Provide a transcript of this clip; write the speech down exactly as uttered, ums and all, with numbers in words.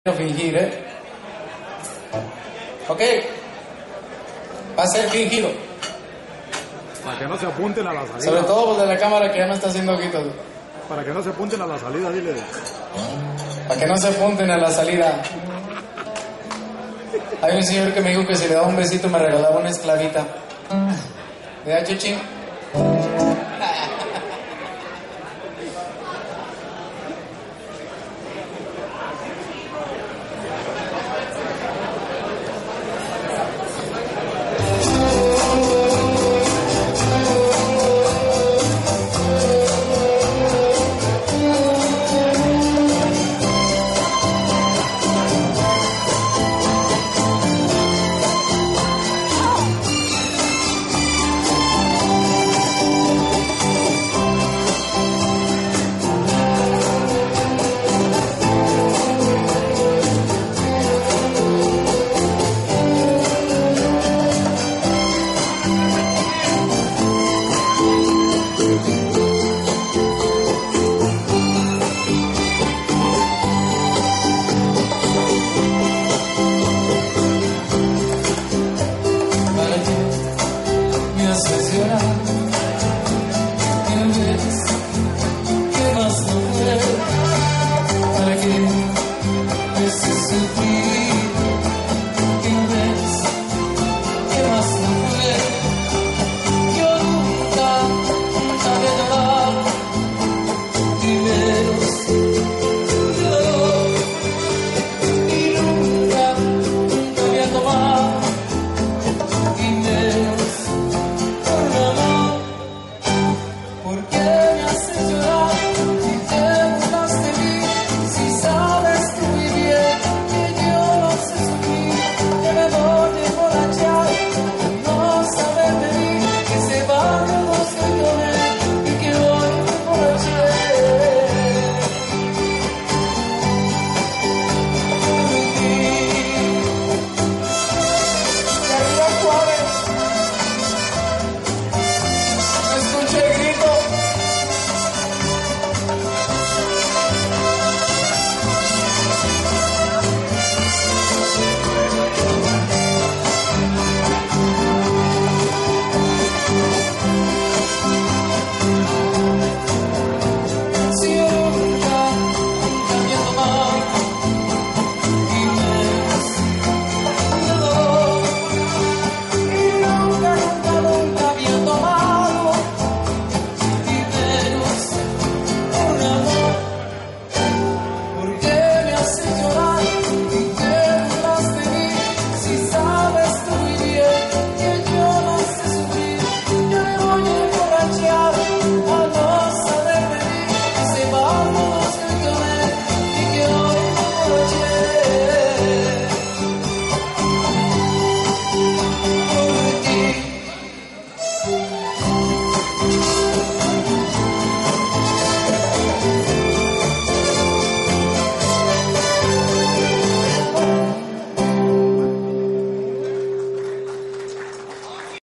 fingir, ¿eh? Ok. Va a ser fingido. Para que no se apunten a la salida. Sobre todo los de la cámara que ya me está haciendo ojitos. Para que no se apunten a la salida, dile. Para que no se apunten a la salida. Hay un señor que me dijo que si le daba un besito me regalaba una esclavita. ¿Verdad, Chuchi?